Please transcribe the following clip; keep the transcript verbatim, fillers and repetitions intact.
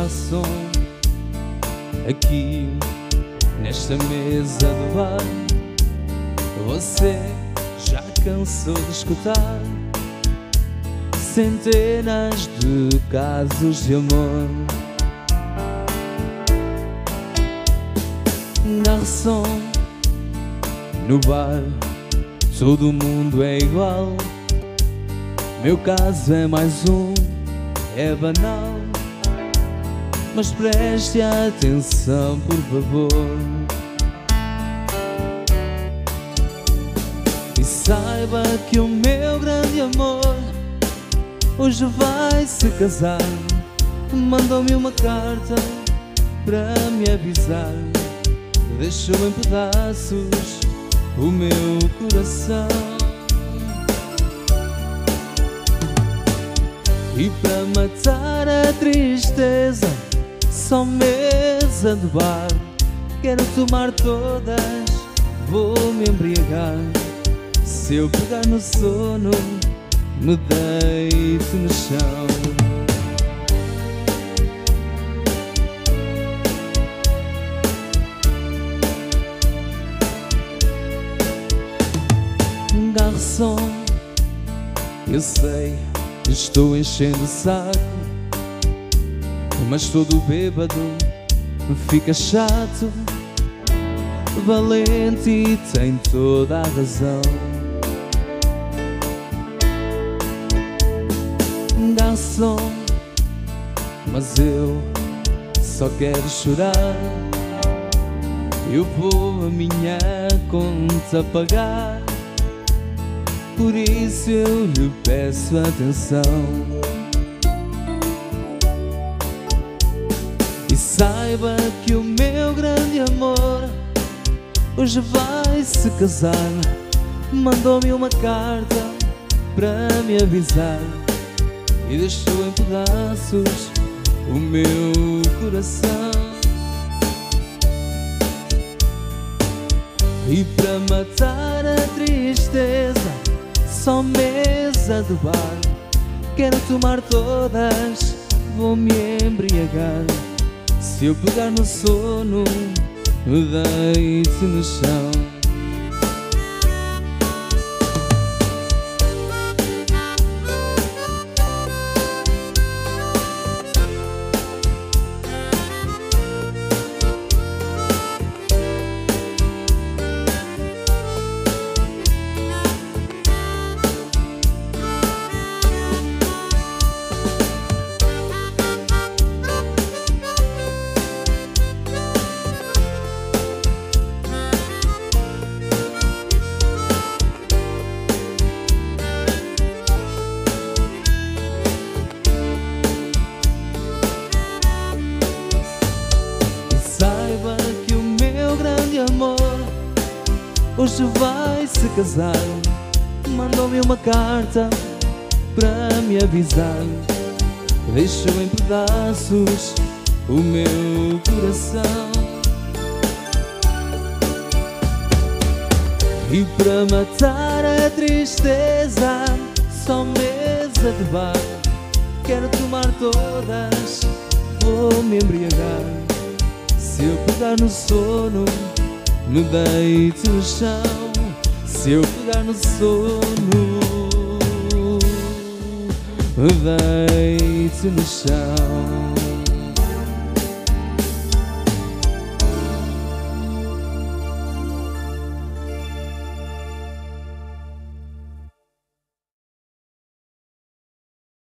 garçom, aqui nesta mesa de bar, você já cansou de escutar centenas de casos de amor. Garçom, no bar todo mundo é igual, meu caso é mais um, é banal, mas preste atenção, por favor, e saiba que o meu grande amor hoje vai se casar. Mandou-me uma carta para me avisar, deixou em pedaços o meu coração. E para matar a tristeza, só mesa de bar, quero tomar todas, vou me embriagar. Se eu pegar no sono, me deito no chão. Garçom, eu sei, estou enchendo o saco, mas todo bêbado fica chato. Valente tem toda a razão. Garçom, mas eu só quero chorar. Eu vou a minha conta pagar, por isso eu lhe peço atenção. E saiba que o meu grande amor hoje vai se casar. Mandou-me uma carta para me avisar e deixou em pedaços o meu coração. E para matar a tristeza, só mesa de bar, quero tomar todas, vou me embriagar. Se eu pegar no sono, me deito no chão. Amor hoje vai se casar. Mandou-me uma carta para me avisar, deixou em pedaços o meu coração. E para matar a tristeza, só mesa de bar, quero tomar todas, vou me embriagar. Se eu pegar no sono, me deito no chão. Se eu pegar no sono, me deito no chão.